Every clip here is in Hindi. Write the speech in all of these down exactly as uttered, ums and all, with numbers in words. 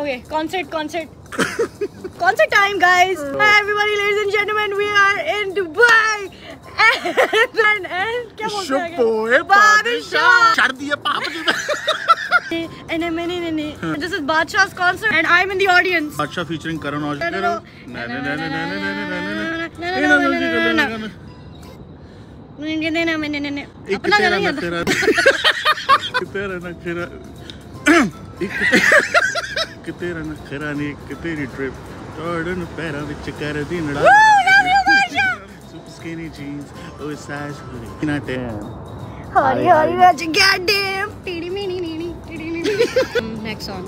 Okay, concert, concert. Concert time, guys. Hi everybody, ladies and gentlemen, we are in Dubai. And, and, and क्या बोलते हैं? शुपोए बादशाह चढ़ दिए पाप And this is Badshah's concert, and I'm in the audience. बादशाह featuring Karan Aujla. अपना गाना नहीं आता। तेरा नखरा कि तेरा नखरा नहीं कि तेरी ट्रिप जॉर्डन पैरा विच कर दी Nadda super skinny jeans oversized hoodie not damn Hari Hari Raj goddamn teeny meeny meeny next song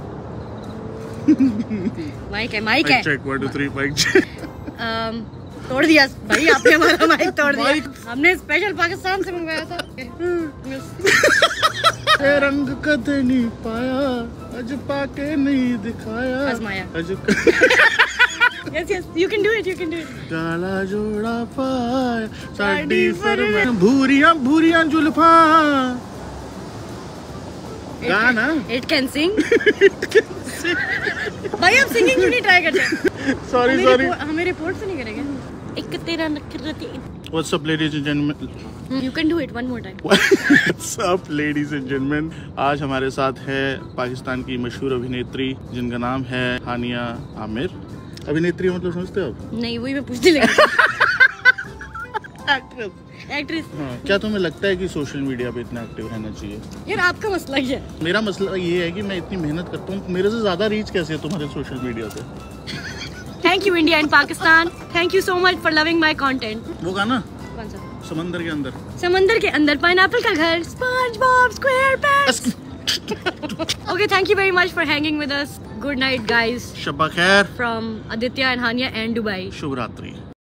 mic है mic है check one two three mic check um तोड़ दिया भाई आपने हमारा माइक तोड़ दिया हमने स्पेशल पाकिस्तान से मंगवाया था रंग कदे नहीं पाया अज पाके नहीं दिखाया आजमाया अज yes yes you can do it you can do it काला जोड़ा पाया साडी फरमान भूरियां भूरियां जुल्फां गाना it can sing भाई आप सिंगिंग क्यों नहीं ट्राई करते सॉरी सॉरी हमें रिपोर्ट से नहीं करेंगे एक तेरा नखरा What's up ladies and gentlemen You can do it one more time What's up ladies and gentlemen आज हमारे साथ है पाकिस्तान की मशहूर अभिनेत्री जिनका नाम है हानिया आमिर अभिनेत्री मतलब समझते हो आप नहीं वही मैं पूछने लगी एक्ट्रेस एक्ट्रेस हाँ, क्या तुम्हें लगता है कि सोशल मीडिया पे इतना एक्टिव रहना चाहिए यार आपका मसला क्या है मेरा मसला ये है कि मैं इतनी मेहनत करता हूँ मेरे से ज्यादा रीच कैसे है तुम्हारे सोशल मीडिया पे Thank you India and Pakistan. Thank you so much for loving my content. वो गाना कौन सा? समंदर के अंदर समंदर के अंदर पाइनएप्पल का घर SpongeBob SquarePants. Okay, thank you very much for hanging with us. Good night, guys. शब्बा खैर From Aditya and Hania and Dubai. शुभ रात्रि।